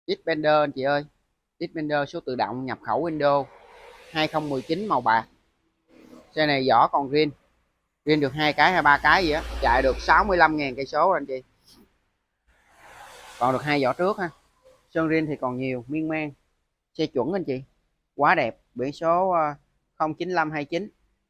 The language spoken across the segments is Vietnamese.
Xpander anh chị ơi. Xpander số tự động nhập khẩu Indo 2019 màu bạc. Xe này vỏ còn riêng được 2 cái hay 3 cái gì á, chạy được 65.000 cây số anh chị. Còn được 2 vỏ trước ha. Sơn riêng thì còn nhiều, miên man. Xe chuẩn anh chị. Quá đẹp, biển số 09529.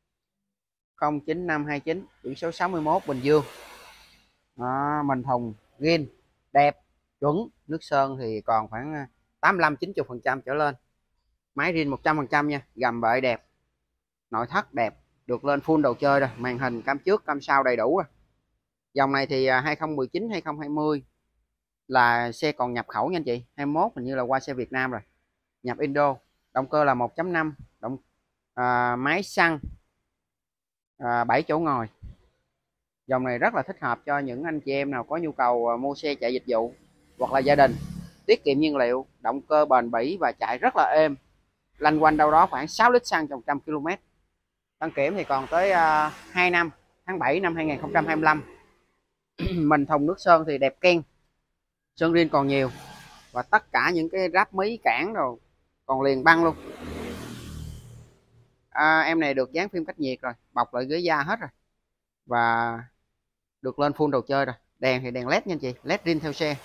09529, biển số 61 Bình Dương. Đó, mình thùng riêng đẹp, chuẩn. Nước sơn thì còn khoảng 85-90% trở lên. Máy riêng 100% nha, gầm bệ đẹp, nội thất đẹp, được lên full đồ chơi rồi, màn hình cam trước cam sau đầy đủ rồi. Dòng này thì 2019 2020 là xe còn nhập khẩu nha anh chị. 21 hình như là qua xe Việt Nam rồi, nhập Indo. Động cơ là 1.5, máy xăng, 7 chỗ ngồi. Dòng này rất là thích hợp cho những anh chị em nào có nhu cầu mua xe chạy dịch vụ hoặc là gia đình, tiết kiệm nhiên liệu, động cơ bền bỉ và chạy rất là êm, lanh quanh đâu đó khoảng 6 lít xăng trong 100 km. Đăng kiểm thì còn tới 2 năm, tháng 7 năm 2025. Mình thùng nước sơn thì đẹp ken, sơn riêng còn nhiều, và tất cả những cái ráp mí cản rồi còn liền băng luôn. Em này được dán phim cách nhiệt rồi, bọc lại ghế da hết rồi, và được lên full đồ chơi rồi. Đèn thì đèn led nha anh chị, led riêng theo xe.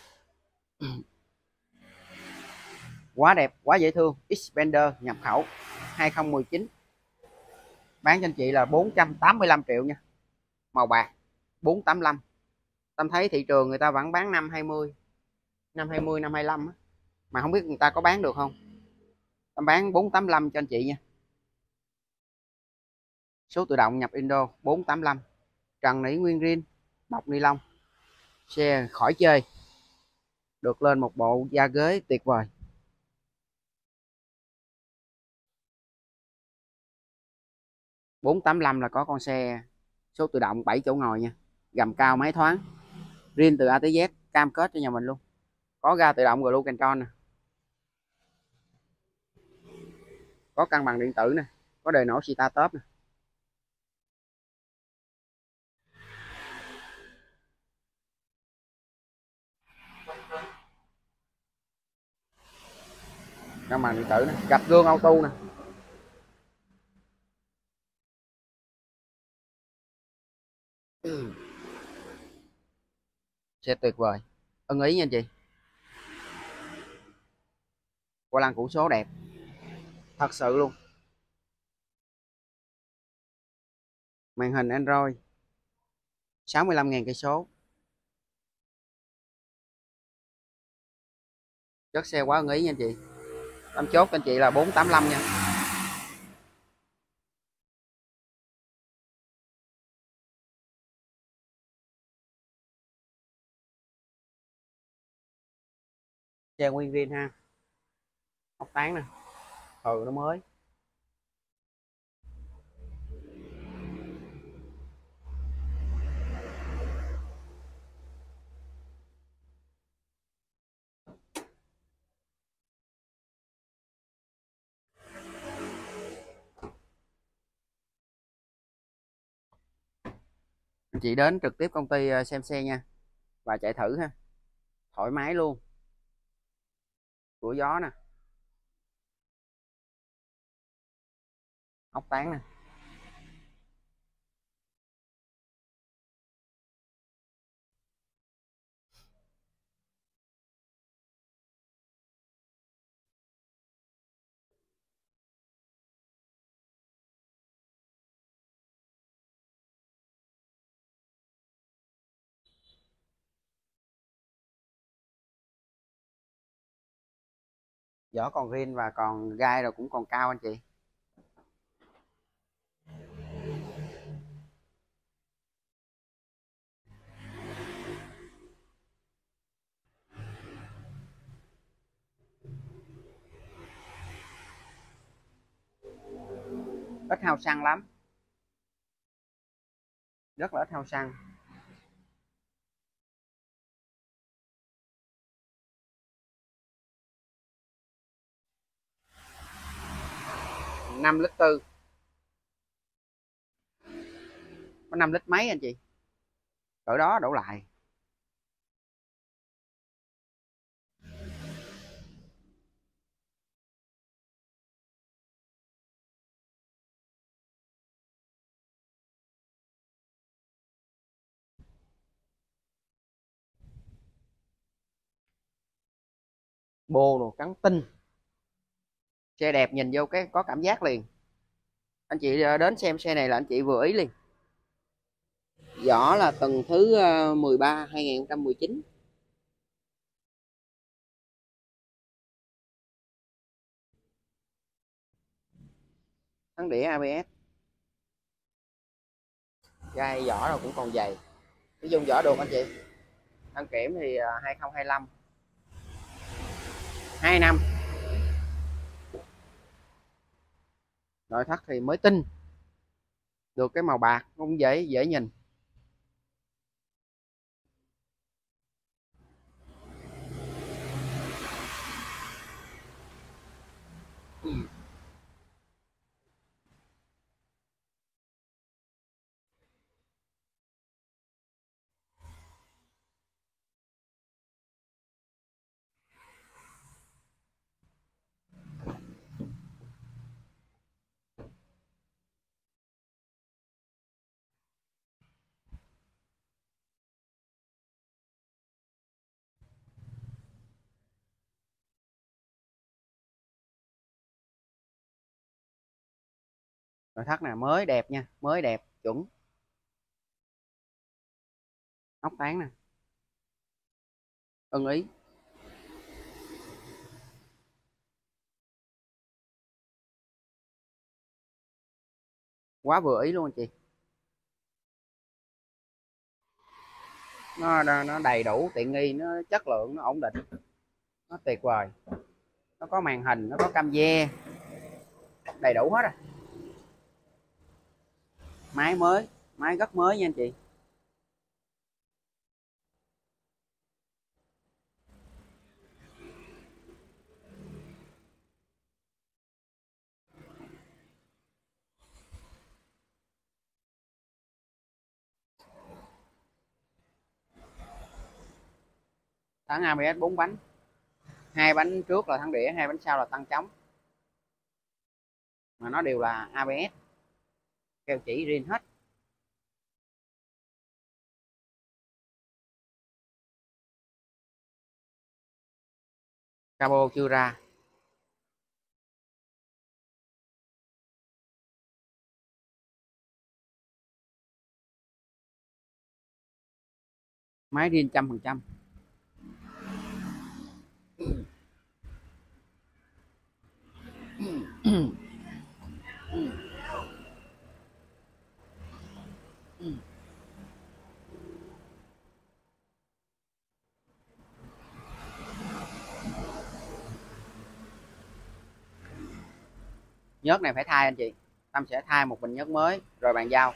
Quá đẹp, quá dễ thương. Xpander nhập khẩu 2019, bán cho anh chị là 485 triệu nha, màu bạc. 485. Tâm thấy thị trường người ta vẫn bán 520, 520, 525 á, mà không biết người ta có bán được không. Tâm bán 485 cho anh chị nha. Số tự động nhập Indo 485, trần nỉ nguyên riêng, bọc ni lông. Xe khỏi chơi, được lên một bộ da ghế tuyệt vời. 485 là có con xe số tự động 7 chỗ ngồi nha, gầm cao máy thoáng, riêng từ A tới Z, cam kết cho nhà mình luôn. Có ga tự động Blue Control nè, có cân bằng điện tử nè, có đề nổ start top nè. Cân bằng điện tử nè, gập gương auto nè. Xe tuyệt vời, ưng ý nha anh chị. Qua lăng củ số đẹp thật sự luôn. Màn hình Android, 65.000 cây số. Chất xe quá ưng ý nha anh chị. Tâm chốt anh chị là 485 nha. Xe nguyên riêng ha, ốc tán nè, nó mới. Anh chị đến trực tiếp công ty xem xe nha, và chạy thử ha, thoải mái luôn. Cửa gió nè, ốc tán nè. Vỏ còn riêng và còn gai rồi cũng còn cao anh chị. Ít hao xăng lắm, rất là ít hao xăng. 5 lít tư, có 5 lít mấy anh chị, cỡ đó đổ lại. bô đồ trắng tinh, xe đẹp, nhìn vô cái có cảm giác liền. Anh chị đến xem xe này là anh chị vừa ý liền. Vỏ là tầng thứ 13 2019. Thắng đĩa ABS, gai vỏ rồi cũng còn dày, nói chung vỏ được anh chị. Đăng kiểm thì 2025, 2 năm. Nội thất thì mới tinh, được cái màu bạc cũng dễ dễ nhìn. Nội thất nè, mới đẹp nha, mới đẹp chuẩn. Ốc tán nè, ưng ý. Quá vừa ý luôn anh chị. Nó đầy đủ tiện nghi, nó chất lượng, nó ổn định, nó tuyệt vời. Nó có màn hình, nó có cam ve, đầy đủ hết rồi. Máy mới, máy rất mới nha anh chị. Thắng ABS 4 bánh, 2 bánh trước là thắng đĩa, 2 bánh sau là tăng trống, mà nó đều là ABS, keo chỉ riêng hết. Cabo chưa ra. Máy riêng 100%. Nhớt này phải thay anh chị, Tâm sẽ thay một bình nhớt mới rồi bàn giao.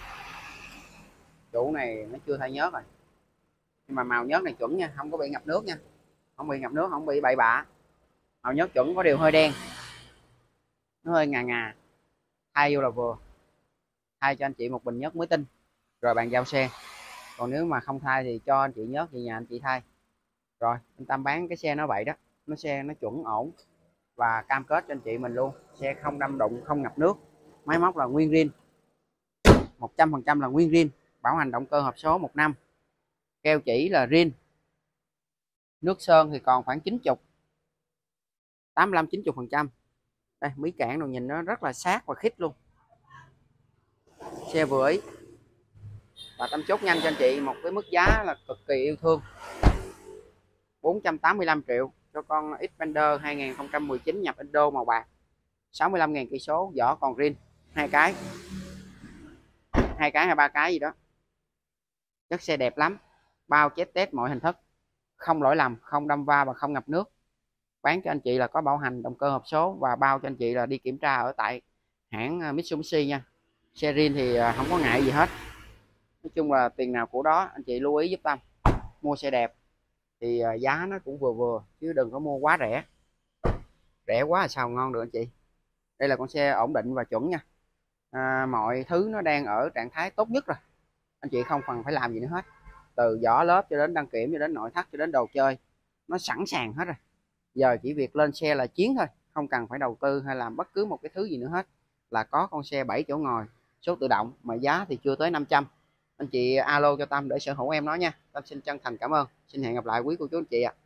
Chủ này nó chưa thay nhớt rồi, nhưng mà màu nhớt này chuẩn nha, không có bị ngập nước nha, không bị ngập nước, không bị bậy bạ. Màu nhớt chuẩn, có điều hơi đen, nó hơi ngà ngà, thay vô là vừa. Thay cho anh chị một bình nhớt mới tinh rồi bàn giao xe. Còn nếu mà không thay thì cho anh chị nhớt về nhà anh chị thay. Rồi anh Tâm bán cái xe nó vậy đó, nó xe nó chuẩn ổn và cam kết cho anh chị mình luôn, xe không đâm đụng, không ngập nước, máy móc là nguyên zin, 100% là nguyên zin, bảo hành động cơ hộp số 1 năm, keo chỉ là zin. Nước sơn thì còn khoảng 90, 85-90%. Đây, mí cản đồ nhìn nó rất là sát và khít luôn. Xe vừa ý. Và Tâm chốt nhanh cho anh chị một cái mức giá là cực kỳ yêu thương, 485 triệu cho con Xpander 2019 nhập Indo màu bạc, 65.000 cây số, vỏ còn zin, 2 cái, 2-3 cái gì đó. Chất xe đẹp lắm, bao chết test mọi hình thức, không lỗi lầm, không đâm va và không ngập nước. Bán cho anh chị là có bảo hành động cơ hộp số và bao cho anh chị là đi kiểm tra ở tại hãng Mitsubishi nha. Xe zin thì không có ngại gì hết. Nói chung là tiền nào của đó, anh chị lưu ý giúp Tâm. Mua xe đẹp thì giá nó cũng vừa vừa, chứ đừng có mua quá rẻ. Rẻ quá là sao ngon được anh chị. Đây là con xe ổn định và chuẩn nha. Mọi thứ nó đang ở trạng thái tốt nhất rồi. Anh chị không cần phải làm gì nữa hết. Từ vỏ lớp cho đến đăng kiểm, cho đến nội thất, cho đến đồ chơi, nó sẵn sàng hết rồi. Giờ chỉ việc lên xe là chiến thôi, không cần phải đầu tư hay làm bất cứ một cái thứ gì nữa hết, là có con xe 7 chỗ ngồi, số tự động mà giá thì chưa tới 500. Anh chị alo cho Tâm để sở hữu em nó nha. Tâm xin chân thành cảm ơn, xin hẹn gặp lại quý cô chú anh chị ạ.